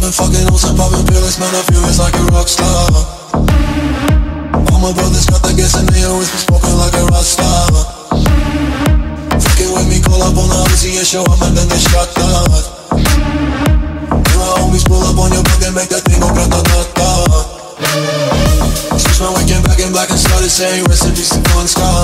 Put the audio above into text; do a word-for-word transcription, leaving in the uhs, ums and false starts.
been fucking hoes and popping pills, man, I feel it's like a rock star. All my brothers got the gas and they always been smoking like a rock star. Fucking with me, call up on the Uzi and show up and then they shot that. And my homies pull up on your block and make that thing go grata-ta-ta. Switch my weekend back in black and started saying rest in peace to Bon Scott.